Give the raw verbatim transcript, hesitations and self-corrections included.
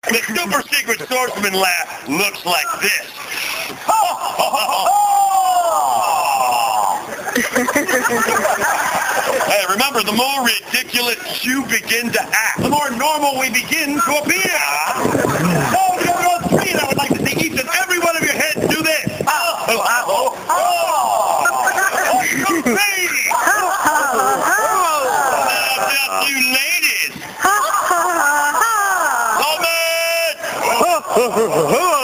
The super secret swordsman laugh looks like this. Hey, remember, the more ridiculous you begin to act, the more normal we begin to appear. Oh, together on screen, I would like to see each and every one of your heads do this. Oh, oh, oh, oh. Oh, baby. Now, just you ladies. Comment.